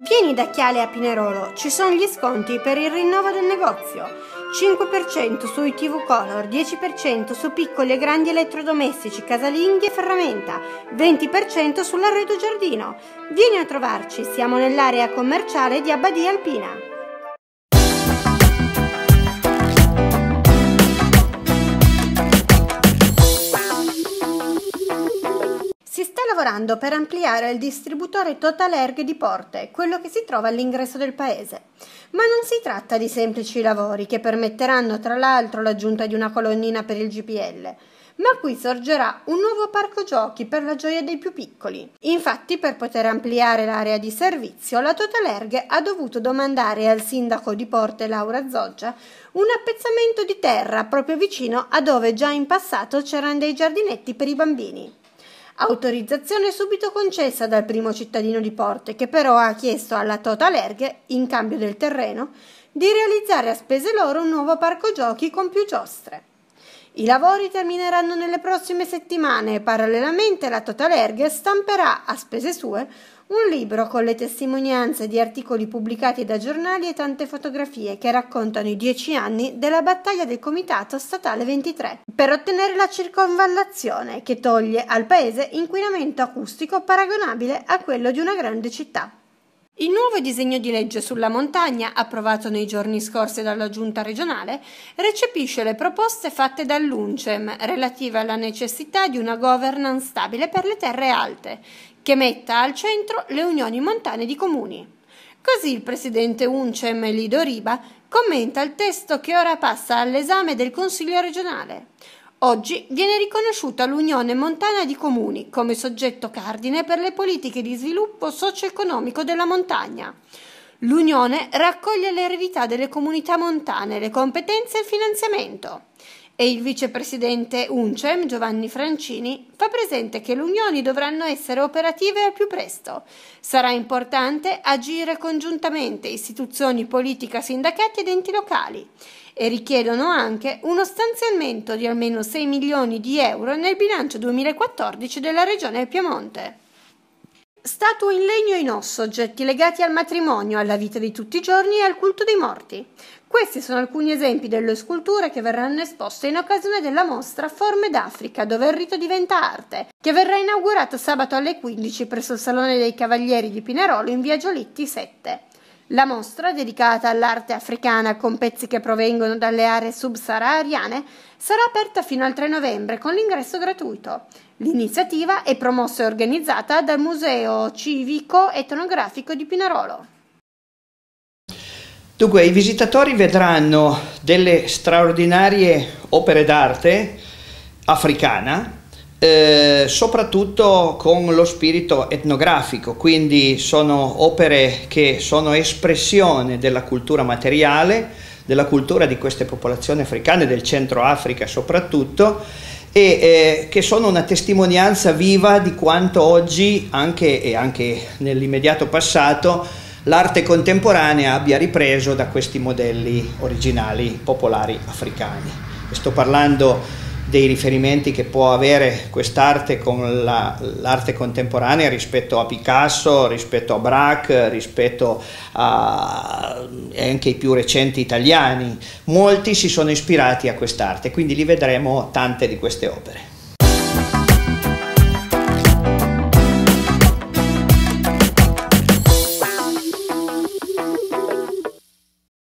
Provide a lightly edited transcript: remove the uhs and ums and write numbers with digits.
Vieni da Chiale a Pinerolo, ci sono gli sconti per il rinnovo del negozio. 5% sui TV Color, 10% su piccoli e grandi elettrodomestici, casalinghi e ferramenta, 20% sull'arredo giardino. Vieni a trovarci, siamo nell'area commerciale di Abbadia Alpina. Si sta lavorando per ampliare il distributore Totalerg di Porte, quello che si trova all'ingresso del paese. Ma non si tratta di semplici lavori che permetteranno tra l'altro l'aggiunta di una colonnina per il GPL, ma qui sorgerà un nuovo parco giochi per la gioia dei più piccoli. Infatti, per poter ampliare l'area di servizio, la Totalerg ha dovuto domandare al sindaco di Porte, Laura Zoggia, un appezzamento di terra proprio vicino a dove già in passato c'erano dei giardinetti per i bambini. Autorizzazione subito concessa dal primo cittadino di Porte, che però ha chiesto alla Totalerg, in cambio del terreno, di realizzare a spese loro un nuovo parco giochi con più giostre. I lavori termineranno nelle prossime settimane e parallelamente la Totalerg stamperà a spese sue un libro con le testimonianze di articoli pubblicati da giornali e tante fotografie che raccontano i 10 anni della battaglia del Comitato Statale 23 per ottenere la circonvallazione che toglie al paese inquinamento acustico paragonabile a quello di una grande città. Il nuovo disegno di legge sulla montagna, approvato nei giorni scorsi dalla Giunta regionale, recepisce le proposte fatte dall'UNCEM relative alla necessità di una governance stabile per le terre alte, che metta al centro le unioni montane di comuni. Così il presidente UNCEM, Lido Riba, commenta il testo che ora passa all'esame del Consiglio regionale. Oggi viene riconosciuta l'Unione Montana di Comuni come soggetto cardine per le politiche di sviluppo socio-economico della montagna. L'Unione raccoglie l'eredità delle comunità montane, le competenze e il finanziamento. E il vicepresidente UNCEM, Giovanni Francini, fa presente che le unioni dovranno essere operative al più presto. Sarà importante agire congiuntamente istituzioni politica, sindacati ed enti locali e richiedono anche uno stanziamento di almeno 6 milioni di euro nel bilancio 2014 della Regione Piemonte. Statue in legno e in osso, oggetti legati al matrimonio, alla vita di tutti i giorni e al culto dei morti. Questi sono alcuni esempi delle sculture che verranno esposte in occasione della mostra Forme d'Africa, dove il rito diventa arte, che verrà inaugurata sabato alle 15 presso il Salone dei Cavalieri di Pinerolo in via Giolitti 7. La mostra, dedicata all'arte africana con pezzi che provengono dalle aree subsahariane, sarà aperta fino al 3 novembre con l'ingresso gratuito. L'iniziativa è promossa e organizzata dal Museo Civico Etnografico di Pinerolo. Dunque, i visitatori vedranno delle straordinarie opere d'arte africana, soprattutto con lo spirito etnografico, quindi sono opere che sono espressione della cultura materiale, della cultura di queste popolazioni africane, del centro Africa soprattutto, e che sono una testimonianza viva di quanto oggi, anche nell'immediato passato, l'arte contemporanea abbia ripreso da questi modelli originali popolari africani. E sto parlando dei riferimenti che può avere quest'arte con l'arte contemporanea rispetto a Picasso, rispetto a Braque, rispetto anche ai più recenti italiani. Molti si sono ispirati a quest'arte, quindi li vedremo tante di queste opere.